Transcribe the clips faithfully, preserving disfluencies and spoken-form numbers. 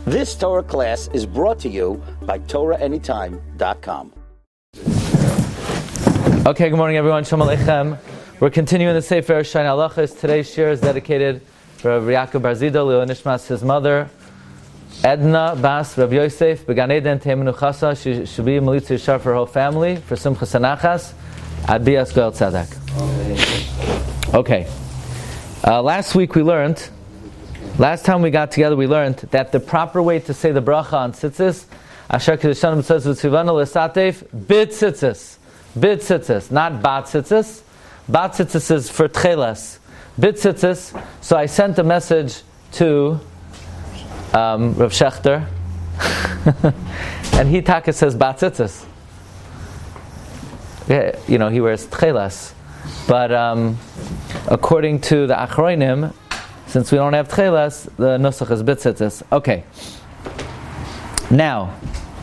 This Torah class is brought to you by Torah Anytime dot com. Okay, good morning everyone. Shalom Aleichem. We're continuing the Seif Halachos. Today's shiur is dedicated for Rabbi Yaakov Bar Zida, Leo Nishmas, his mother, Edna Bas Rabbi Yosef, Began Eden Teimenu Chasa. She should be Melitza Yishar for her whole family, for Simchas Anachas, Ad Bias Goel Tzedek. Okay. Uh, last week we learned, last time we got together we learned that the proper way to say the bracha on tzitzis, Asher Kedushanim says V'tzivanu L'Satef, Bid Tzitzis. Bid Tzitzis, not Bat Tzitzis. Bat Tzitzis is for Tchelas. Bid Tzitzis. So I sent a message to um, Rav Shechter, and he taka says Bat Tzitzis. Yeah, you know, he wears Tchelas. But um, according to the Achronim, since we don't have Tchelas, the Nusach is Bid Tzitzis. Okay. Now,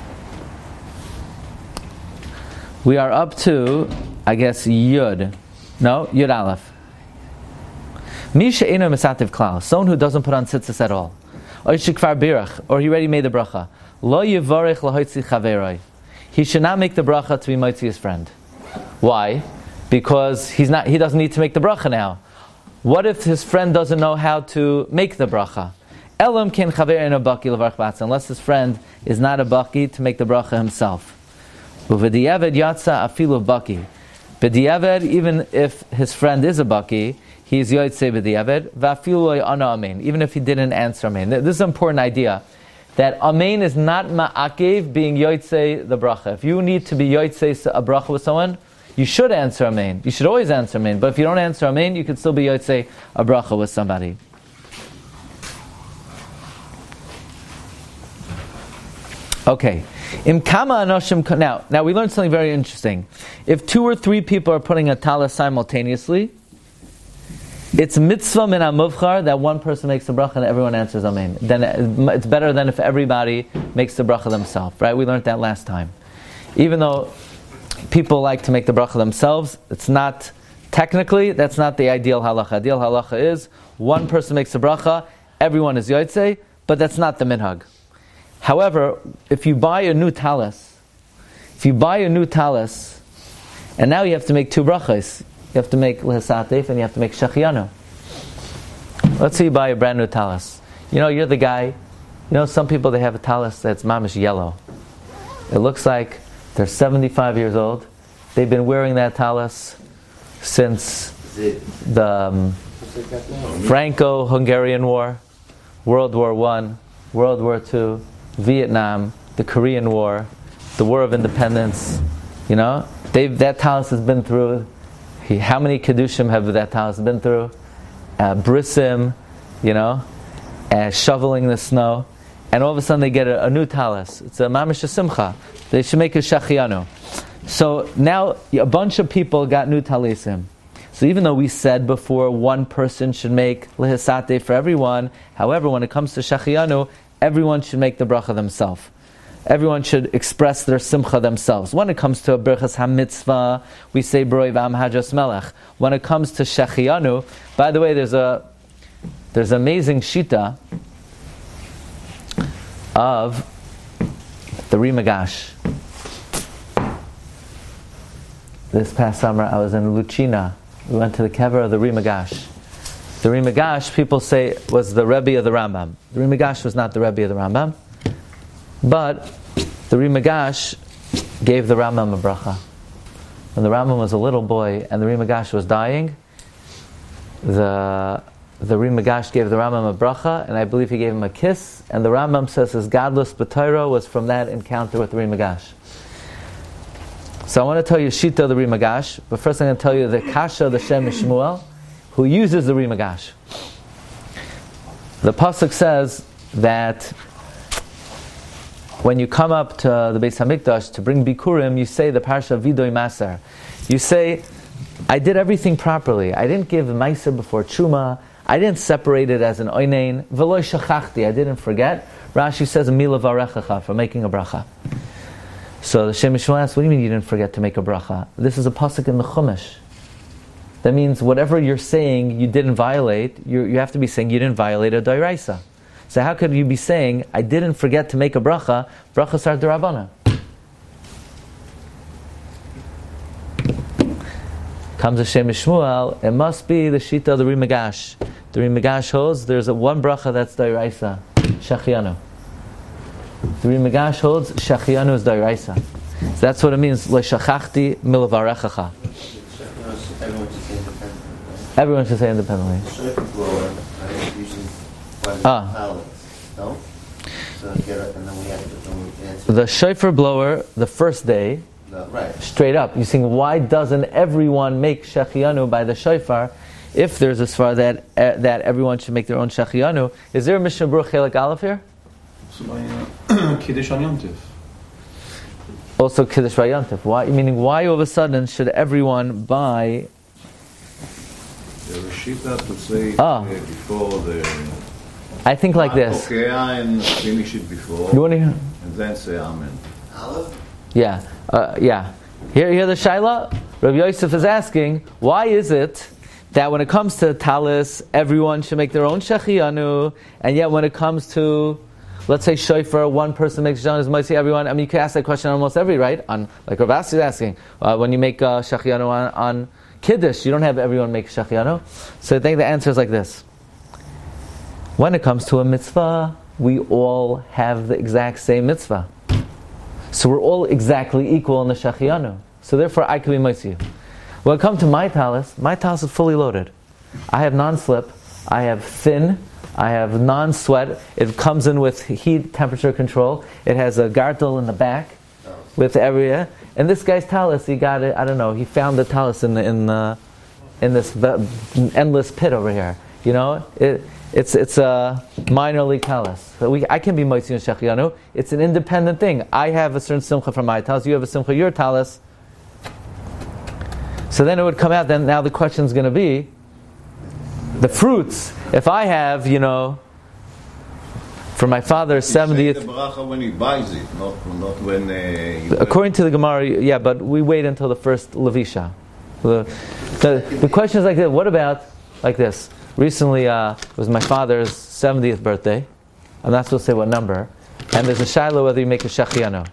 we are up to, I guess, Yud. No, Yud Aleph. Misha Eino Mesativ Klal, someone who doesn't put on tzitzis at all. Or Shikvar Birach, or he already made the bracha. Lo Yivarech Lahoitzi Chaveroi. He should not make the bracha to be Moitzi his friend. Why? Because he's not. He doesn't need to make the bracha now. What if his friend doesn't know how to make the bracha? Elam ken chaver in a baki levarch batz, unless his friend is not a baki to make the bracha himself. Uvediavad yatsa afilu baki. B'diavad, even if his friend is a baki, he is yotzei b'diavad. V'afilu ana amen, even if he didn't answer amen. This is an important idea, that amen is not ma'akev being yotzei the bracha. If you need to be yotzei a bracha with someone, you should answer amen. You should always answer amen. But if you don't answer amen, you can still be yotzei a bracha with somebody. Okay. Im kama anoshim. Now, now we learned something very interesting. If two or three people are putting a talis simultaneously, it's mitzvah min hamuvchar that one person makes the bracha and everyone answers amen. Then it's better than if everybody makes the bracha themselves. Right? We learned that last time. Even though people like to make the bracha themselves, it's not technically that's not the ideal halacha. Ideal halacha is one person makes the bracha, everyone is yotzei, but that's not the minhag. However, if you buy a new talis, if you buy a new talis, and now you have to make two brachas, you have to make lehesatef and you have to make shachianu. Let's say you buy a brand new talis. You know, you're the guy. You know, some people they have a talis that's mamish yellow. It looks like they're seventy-five years old. They've been wearing that talis since the um, Franco-Hungarian War, World War One, World War Two. Vietnam, the Korean War, the War of Independence. You know, they've, that talis has been through. He, how many kedushim have that talis been through? Uh, brisim, you know, uh, shoveling the snow, and all of a sudden they get a, a new talis. It's a mamish simcha. They should make a shachianu. So now a bunch of people got new talisim. So even though we said before one person should make lehesate for everyone, however, when it comes to shachianu, everyone should make the bracha themselves. Everyone should express their simcha themselves. When it comes to a berachas ha-mitzvah, we say broi v'am hajas melech. When it comes to shechianu, by the way, there's a there's an amazing shita of the Rimagash. This past summer, I was in Lucina. We went to the kever of the Rimagash. The Rimagash, people say, was the Rebbe of the Rambam. The Rimagash was not the Rebbe of the Rambam, but the Rimagash gave the Rambam a bracha. When the Rambam was a little boy and the Rimagash was dying, the the Rimagash gave the Rambam a bracha, and I believe he gave him a kiss, and the Rambam says his godless b'Torah was from that encounter with the Rimagash. So I want to tell you Shita the Rimagash, but first I'm going to tell you the Kasha, the Shem Shmuel, who uses the Rimagash. The pasuk says that when you come up to the Beis Hamikdash to bring Bikurim, you say the Parsha Vidoi Maser. You say, I did everything properly. I didn't give Meiser before Truma. I didn't separate it as an Oinein. V'loi Shachachti. I didn't forget. Rashi says, Mila Varechacha, for making a bracha. So the Shem Yishmael asks, what do you mean you didn't forget to make a bracha? This is a pasuk in the Chumash. That means whatever you're saying you didn't violate, you you have to be saying you didn't violate a doiraisa. So how could you be saying, I didn't forget to make a bracha, bracha sar d'Rabbanan? Comes a Shem Shmuel, it must be the Shita of the Rimagash. The Rimagash holds, there's a one bracha that's Dairaisa, Shachianu. The Rimagash holds, Shachianu is Dairaisa. So that's what it means, Le'shachachti milavarechacha. Everyone should say independently. Ah. The shofar blower, the first day, No, right. straight up, you sing, why doesn't everyone make shechianu by the shofar? If there's a svara that uh, that everyone should make their own shechianu, is there a Mishnah Berurah Chelik Aleph here? Kiddush on Yom Tov. Also Kiddush Yom Tov. Why? Meaning, why all of a sudden should everyone buy? The Rishita to say Ah. uh, before the. I think like this. Okay, and finish it before. You want to hear? And then say Amen. Aleph? Yeah, uh, yeah. Here, here the Shaila. Rabbi Yosef is asking, why is it that when it comes to Talis, everyone should make their own shechianu, and yet when it comes to, let's say, shofar, one person makes shechianu, might say everyone. I mean, you can ask that question on almost every, right? On, like Rav Asi is asking, uh, when you make uh, shechianu on, on Kiddush, you don't have everyone make shechianu. So I think the answer is like this. When it comes to a mitzvah, we all have the exact same mitzvah. So we're all exactly equal in the shechianu. So therefore, I can be mitzi. When it comes to my talis, my talis is fully loaded. I have non-slip, I have thin, I have non-sweat. It comes in with heat, temperature control. It has a gartel in the back with area. And this guy's talis, he got it. I don't know. He found the talis in the in the in this endless pit over here. You know, it. It's it's a minor league talis. So we, I can be moitzi and shechianu. It's an independent thing. I have a certain simcha from my talis. You have a simcha your talis. So then it would come out. Then now the question is going to be the fruits. If I have, you know, for my father's seventieth. The bracha when he buys it, not not when. Uh, according to the Gemara, yeah, but we wait until the first levisha. The, the, the question is like this. What about like this? Recently, uh, it was my father's seventieth birthday. I'm not supposed to say what number. And there's a shaila whether you make a shechianu.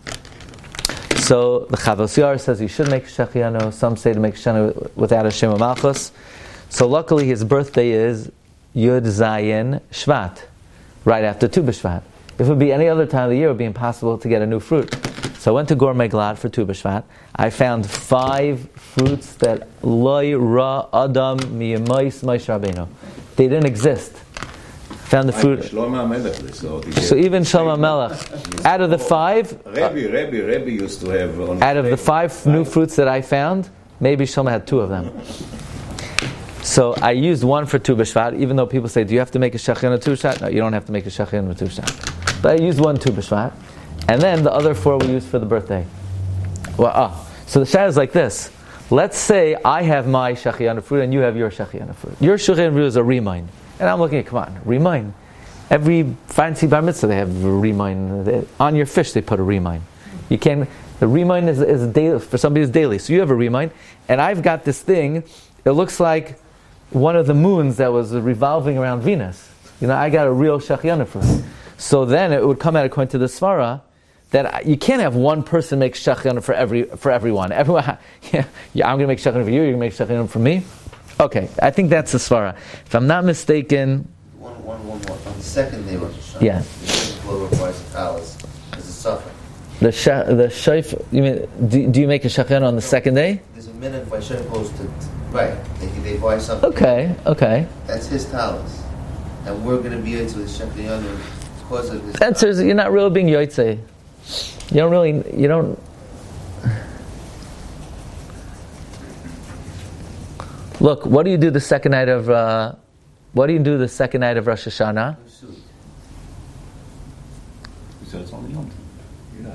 So the Chavos Yair says you should make a shechianu. Some say to make a shechianu without a Shem Malchus. So luckily his birthday is Yud Zayin Shvat, right after Tu B'Shvat. If it would be any other time of the year, it would be impossible to get a new fruit. So I went to Gourmet Glad for Tu B'Shvat. I found five fruits that loy ra adam miyamais Moshe Rabbeinu. They didn't exist. Found the fruit. So even Shlomo Melech, out of the five, Rebbe, Rebbe, Rebbe used to have. On out of the five new fruits that I found, maybe Shlomo had two of them. So I used one for Tu B'Shvat, even though people say, do you have to make a shechianu Tu B'Shvat? No, you don't have to make a shechianu Tu B'Shvat. But I used one Tu B'Shvat. And then the other four we used for the birthday. Well, ah, so the shayla is like this. Let's say I have my shechianu fruit and you have your shechianu fruit. Your shechianu fruit is a remind. And I'm looking at, come on, remind. Every fancy bar mitzvah they have a remind. They, on your fish they put a remind. You can, the remind is, is daily, for somebody it's daily. So you have a remind. And I've got this thing, it looks like one of the moons that was revolving around Venus. You know, I got a real shechianu fruit. So then it would come out according to the svara that you can't have one person make shechianu for every for everyone. Everyone, yeah, yeah I'm going to make shechianu for you. You're going to make shechianu for me. Okay, I think that's the svara. If I'm not mistaken. One, one, one, one. On the second day, Rosh Hashanah, yeah. the blow requires a talis. There's a suffering. The sh- the shayf. You mean? Do, do you make a shechianu on the second day? There's a minute by Shem goes to right. They, they buy something. Okay, okay. That's his talis, and we're going to be into the shechianu because of his. Answer is you're not really being yotzei. You don't really, you don't. Look, what do you do the second night of, uh, what do you do the second night of Rosh Hashanah? You said it's only Yom Tov.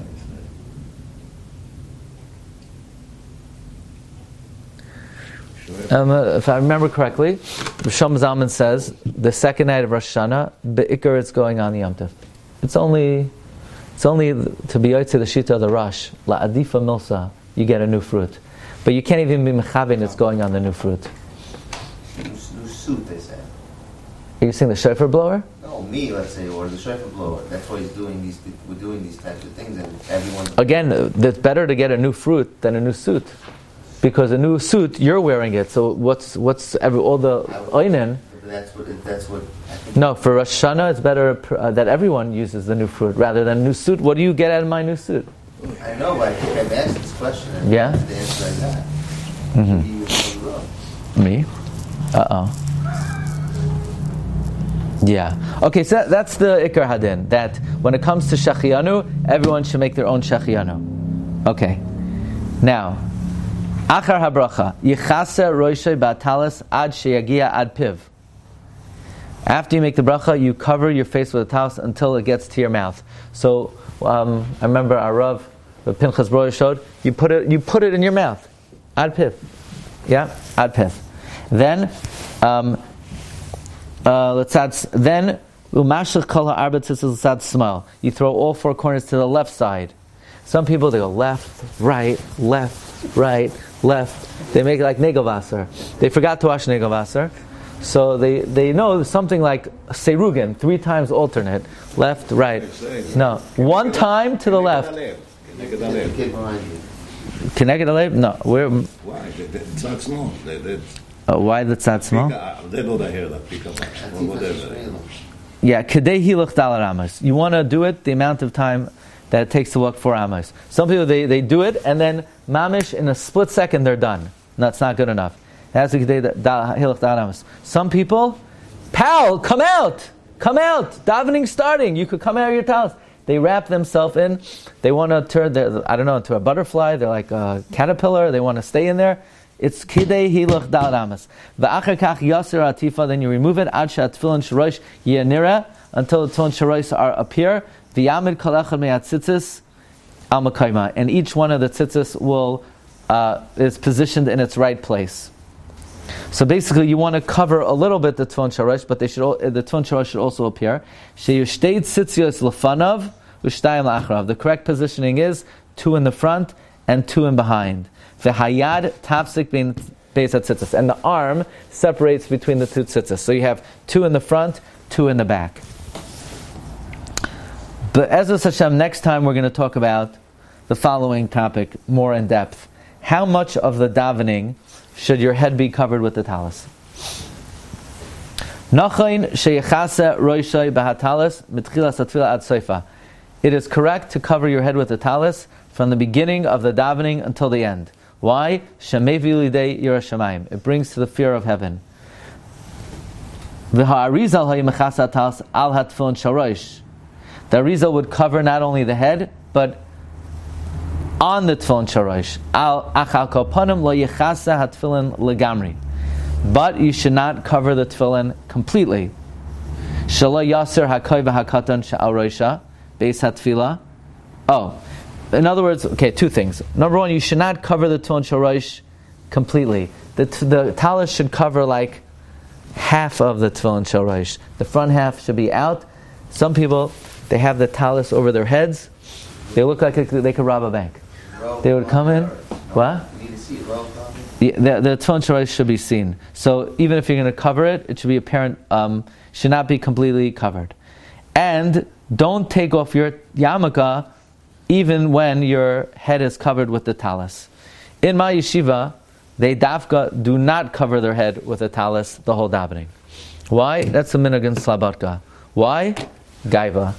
Um, uh, if I remember correctly, Rishon Zalman says the second night of Rosh Hashanah, be'ikar it's going on the Yom Tov. It's only. It's only to be yotzei the shita of the Rosh. La adifa milsa, you get a new fruit. But you can't even be mechaven, it's going on the new fruit. New, new suit, they say. Are you saying the shofar blower? No, oh, me, let's say, or the shofar blower. That's why he's doing these. We're doing these types of things, and everyone. Again, it's better to get a new fruit than a new suit, because a new suit you're wearing it. So what's what's every all the oinen? That's what. It, that's what. I think No, for Rosh Hashanah, it's better uh, that everyone uses the new fruit rather than a new suit. What do you get out of my new suit? I know, but I think I've asked this question. And Yeah? The answer I got. Mm-hmm. You were wrong. Me? Uh oh. Yeah. Okay, so that, that's the Ikar Hadin. That when it comes to Shachianu, everyone should make their own Shachianu. Okay. Now, Achar habracha yichase roishay batalis ad sheyagia ad piv. After you make the bracha, you cover your face with a talis until it gets to your mouth. So um, I remember our Rav, the Pinchas Brother showed you put it you put it in your mouth, ad piv. Yeah, ad piv. Then um, uh, let's add then umashich kol ha'arba tzitzis l'tzad small. You throw all four corners to the left side. Some people they go left, right, left, right, left. They make it like negelvasser. They forgot to wash negelvasser. So they, they know something like serugin, three times alternate, left, right. No, one time to the left. Connected alev? No, we're. Why? It's not small. Uh, why that's that small? They know the hair that pick up. Whatever. Yeah, kedei hilach dalar amos. You want to do it the amount of time that it takes to walk four amos. Some people they, they do it and then mamish in a split second they're done. That's not good enough. That's the kedei hilach dalar amos. Some people, pal, come out, come out. Davening starting. You could come out of your talis. They wrap themselves in. They want to turn their, I don't know, into a butterfly. They're like a caterpillar. They want to stay in there. It's kidei hilach dal ramas. V'achar kach yasir atifa. Then you remove it. Ad she'at tefillin shorosh yenira until the tefillin shorosh are appear. V'yamid kol echad me'atzitzis al makayma. And each one of the tzitzis will uh, is positioned in its right place. So basically, you want to cover a little bit the tefillin shorosh, but they should all, the tefillin shorosh should also appear. Sheyushtei tzitzios lefanav u'shtayim la'acharav. The correct positioning is two in the front and two in behind. V'hayad tafsik bein beis hatzitzis, and the arm separates between the two tzitzis. So you have two in the front, two in the back. But Ezras Hashem, next time we're going to talk about the following topic more in depth. How much of the davening should your head be covered with the talis? Nachain sheyechase roishay b'hatalis mitchilas hatfilah ad seifa. It is correct to cover your head with the talis from the beginning of the davening until the end. Why? Shemevi lidei yira shamayim. It brings to the fear of heaven. V'ha'arizal ha'yimechase hatalis al hatfilin sharosh. The arizal would cover not only the head, but on the tefillin shorosh. Al achal kopanim lo yechase hatfillin legamri. But you should not cover the tefillin completely. Shelo yaser hakoy v'hakatan she'al roisha beis hatfila. Oh, in other words, okay, two things. Number one, you should not cover the tefillin shorosh completely. The the talis should cover like half of the tefillin shorosh. The front half should be out. Some people they have the talis over their heads. They look like they could rob a bank. They would come in. What? The, the, the tefillin shorosh should be seen. So even if you're going to cover it, it should be apparent. Um, should not be completely covered. And don't take off your yarmulke even when your head is covered with the talis. In my yeshiva, they dafka do not cover their head with a talis the whole davening. Why? That's a minhag in Slabodka. Why? Gaiva.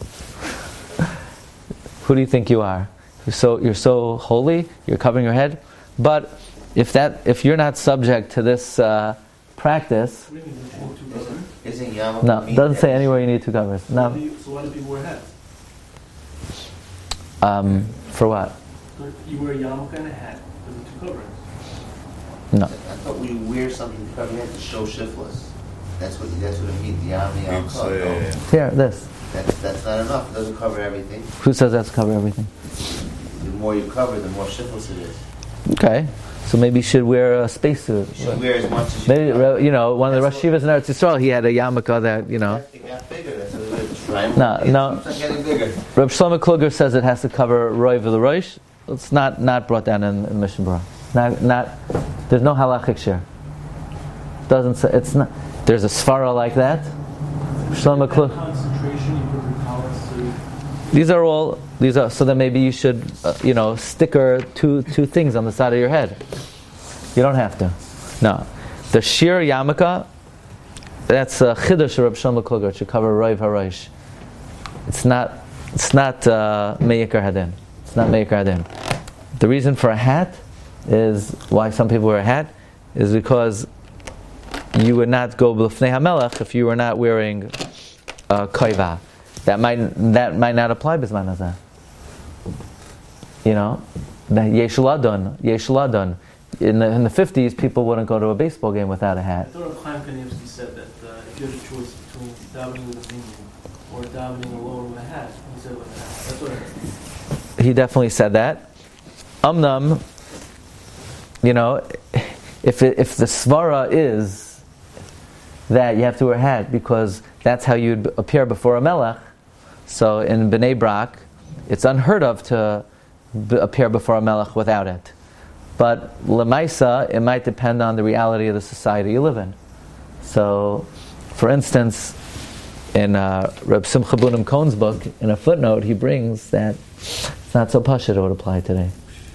Who do you think you are? You're so you're so holy. You're covering your head, but if that if you're not subject to this uh, practice, Isn't yarmulke no, it doesn't say anywhere you need two covers. No. So why do people wear hats? Um, for what? You wear a yarmulke and a hat with the two coverings. No. I thought we wear something to cover your head to show shiftless. That's what that's what it means. The yarmulke. It's, No. uh, Here, this. That's that's not enough. It doesn't cover everything. Who says that's cover everything? The more you cover, the more shiftless it is. Okay, so maybe you should wear a spacesuit. You should wear as much as you Maybe can. you know one of the That's Rosh Yeshivas in Eretz Yisrael. He had a yarmulke that you know. It got bigger. That's what it is. Right? No, It no. keeps on getting bigger. Reb Shlomo Kluger says it has to cover Roy V'Leroish. It's not not brought down in, in Mishnah Berurah. Not not. There's no halachic share. Doesn't say it's not. There's a svara like that. Shlomo Kluger. These are all, these are, so then maybe you should, uh, you know, sticker two two things on the side of your head. You don't have to. No. The Shiur Yarmulke, that's a Chiddush of Reb Shlomo Kluger. It should cover Roiv HaRosh. It's not, it's not uh, Meikar Hadin. It's not Meikar Hadin. The reason for a hat is, why some people wear a hat, is because you would not go b'lefnei HaMelech if you were not wearing a koiva. That might that might not apply b'zman hazeh. You know, the yesh ladon, yesh ladon. In the in the fifties, people wouldn't go to a baseball game without a hat. I thought Chaim Kanievsky said that uh, if you had a choice between davening with a thing or davening alone with a hat, he said with a hat. That's what I heard. He definitely said that. Umnam, you know, if it, if the svara is that you have to wear a hat because that's how you'd appear before a melech, so in Bnei Brak, it's unheard of to b- appear before a melech without it. But lemaisa, it might depend on the reality of the society you live in. So, for instance, in uh, Reb Simcha Bunim Cohn's book, in a footnote, he brings that it's not so pashut it would apply today.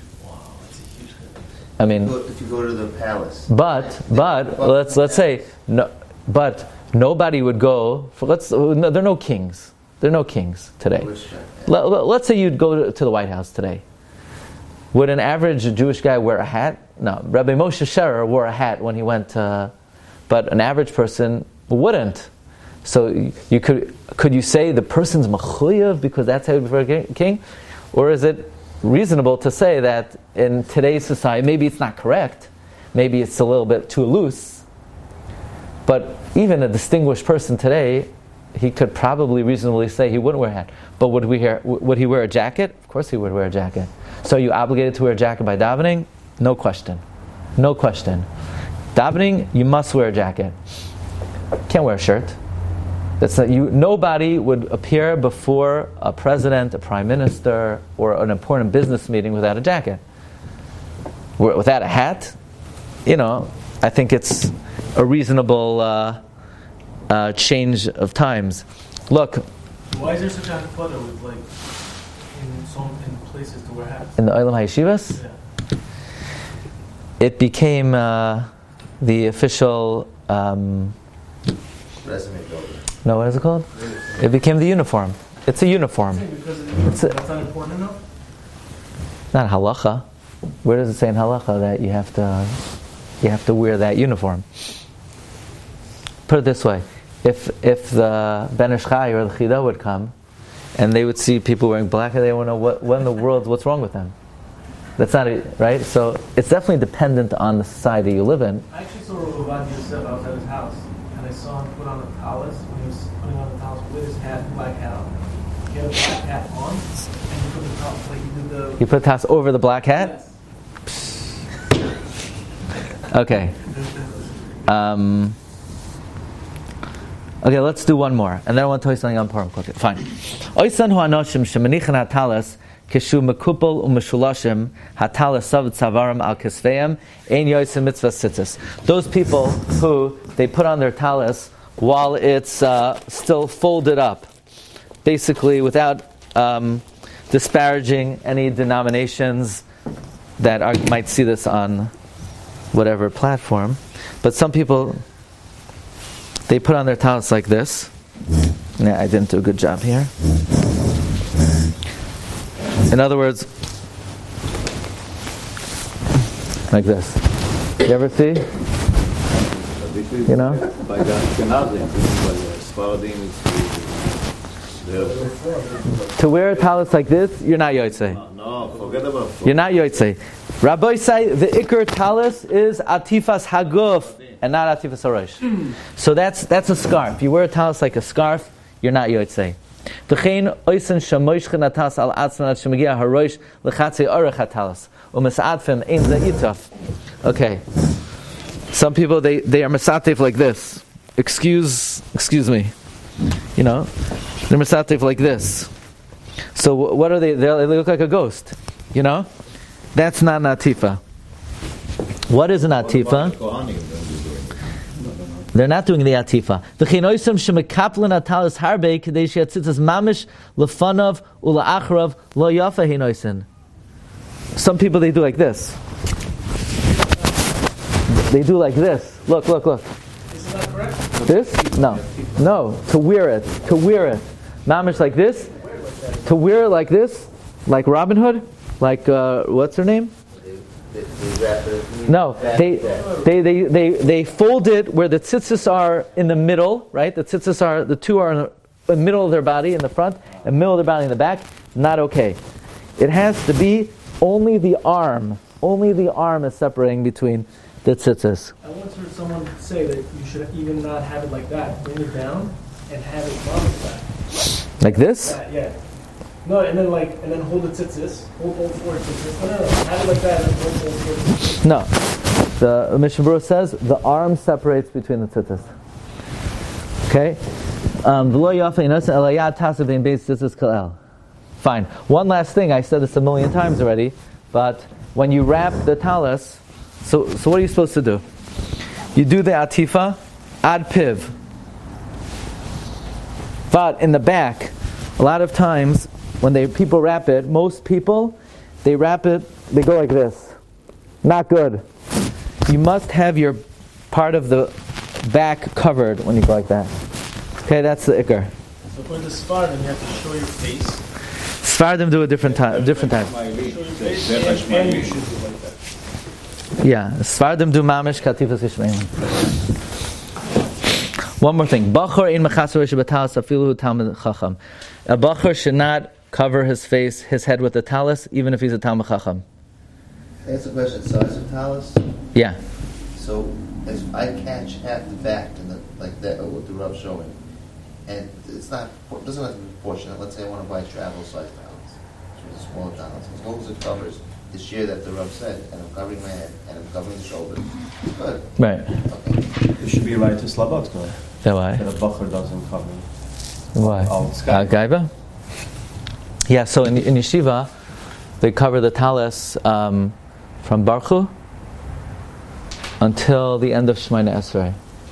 I mean, If you go to the palace. but but let's let's say no, but nobody would go. For, let's no, there are no kings. There are no kings today. Let, let, let's say you'd go to, to the White House today. Would an average Jewish guy wear a hat? No. Rabbi Moshe Scherer wore a hat when he went, uh, but an average person wouldn't. So you could could you say the person's mechuyev because that's how you prefer a king, or is it reasonable to say that in today's society, maybe it's not correct, maybe it's a little bit too loose, but even a distinguished person today, he could probably reasonably say he wouldn't wear a hat. But would we hear, would he wear a jacket? Of course he would wear a jacket. So are you obligated to wear a jacket by davening? No question. No question. Davening, you must wear a jacket. Can't wear a shirt. That's not, you. Nobody would appear before a president, a prime minister, or an important business meeting without a jacket. Without a hat, you know, I think it's a reasonable uh, uh, change of times. Look. Why is there such a clutter with like in some in places to wear hats? In the Olam HaYeshivas, Yeah. it became uh, the official. Um, Resume builder. no, what is it called? It became the uniform. It's a uniform. Because It's a- that's not important enough. Not halacha. Where does it say in halacha that you have to you have to wear that uniform? Put it this way: if if the Ben Ish Chai or the Chida would come, and they would see people wearing black, they would know what, what in the world, what's wrong with them. That's not it, right? So it's definitely dependent on the society you live in. I actually saw Rabbi Yosef outside his house, and I saw him put on a talis when he was putting on the talis with his hat, black hat on. He had a black hat on, and he put the talis like he did the. You put tas over the black hat. Yes. Okay. Um, okay, let's do one more, and then I want to tell you something on Purim quickly. Fine. Oisan hu anoshim shemanichen hatalas kishu mekupol umeshulashim hatalas sav tzavarim al kisveim ein yoysim mitzvah tzitzis. Those people who they put on their talis while it's uh, still folded up, basically without um, disparaging any denominations that are, might see this on whatever platform, but some people, they put on their talis like this. Yeah, I didn't do a good job here. In other words, like this. You ever see? You know? By the Ashkenazim, by the Sfaradim, it's To wear a talis like this, you're not yotzei. no, forget about it. You're not yotzei. Rabbi say the ikar talis is atifas haguf and not atifas harosh. So that's that's a scarf. You wear a talis like a scarf, you're not yotzei. D'chein oisen shamoishchen atas al atzman at shemagia harosh lechatzi orech hatalis u'misatfim ein zeitaf. Okay. Some people they they are misatif like this. Excuse excuse me. You know, they're misatif like this. So what are they? They're, they look like a ghost. You know. That's not an atifa. What is an atifa? They're not doing the atifa. V'chinoisem shemekaplan atalis harbe kadei she'atzitzas mamish lefanav ula'achrav lo yafa hinoisen. Some people, they do like this. They do like this. Look, look, look. Is that correct? This? No. No. To wear it. To wear it. Mamish like this. To wear it like this. Like Robin Hood. Like, uh, what's her name? They, they wrap it. No. They, they, they, they, they fold it where the tzitzis are in the middle, right? The tzitzis are, the two are in the middle of their body in the front, and middle of their body in the back. Not okay. It has to be only the arm. Only the arm is separating between the tzitzis. I once heard someone say that you should even not have it like that. Bring it down and have it mamish back. Like this? Yeah, yeah. No, and then like, and then hold the tzitzis. Hold all four tzitzis. No, no, no. Have it like that and hold all four tzitzis. No. The Mishnah Berurah says the arm separates between the tzitzis. Okay? Um, Fine. One last thing. I said this a million times already, but when you wrap the talis, so so what are you supposed to do? You do the atifa ad piv. But in the back, a lot of times when they people wrap it, most people they wrap it, they go like this. Not good. You must have your part of the back covered when you go like that. Okay, that's the ikar. So for the Sephardim, you have to show your face. Sephardim do a different time, different time. Show your face, and, and you should do like that. Yeah, Sephardim do mamish katifas yishmeim. One more thing. Bachor in mechasor b'talis afilu talmid chacham. A bachor should not cover his face, his head with a talis, even if he's a talmid chacham. That's a question. Size of talis. Yeah. So if I catch half the back and the, like that, what the Rav showing, and it's not, it doesn't have to be proportionate. Let's say I want to buy travel size talis, which is a small talis. As long as it covers the shear that the Rav said, and I'm covering my head, and I'm covering the shoulders, good. Right. Okay. It should be right to Slabotko. Yeah, why? That a bacher doesn't cover. Why? All Uh, sky. Gaiba? Yeah, so in, in yeshiva, they cover the talis um, from Baruch until the end of Shemoneh Esrei.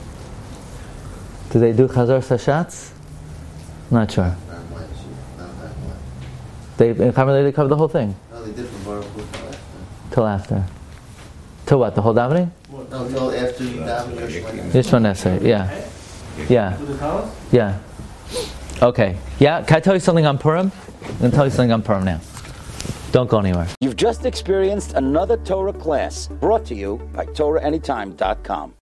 Do they do Chazar Sashatz? Not sure. Not much. Not that much. They in Carmel they cover the whole thing No, they did from Baruch Hu till after. till after. Till what? The whole davening? No, till after you daven your Shemoneh. Shemoneh Esrei. Yeah, yeah, Do the talis? yeah. Okay. Yeah. Can I tell you something on Purim? I'm going to tell you something on Purim now. Don't go anywhere. You've just experienced another Torah class brought to you by Torah Anytime dot com.